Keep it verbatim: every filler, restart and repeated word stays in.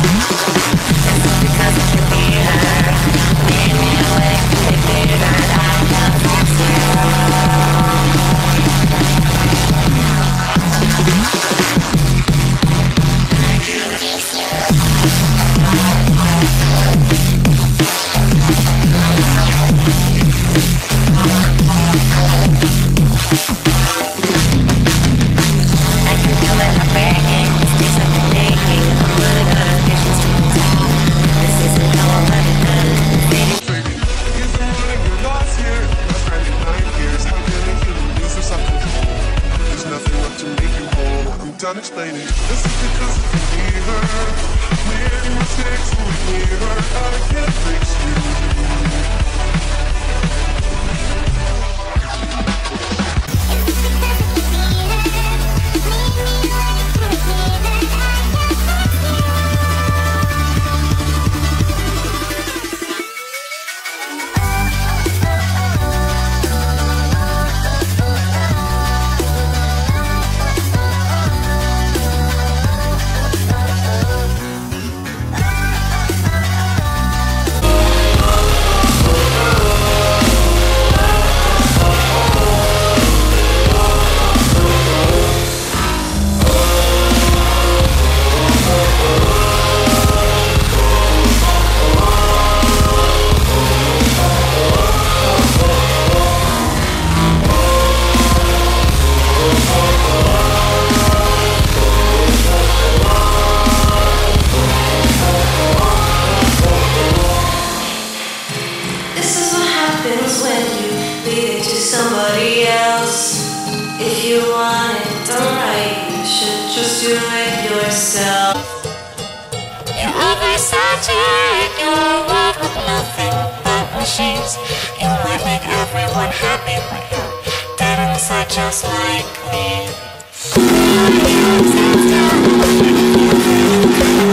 Done explaining. This is because of me hurt. Many mistakes with me hurt. I can't fix you. Somebody else. If you want it done right, you should just do it yourself. You're oversaturated, you're world with nothing but machines. You might make everyone happy, but you're dead inside just like me.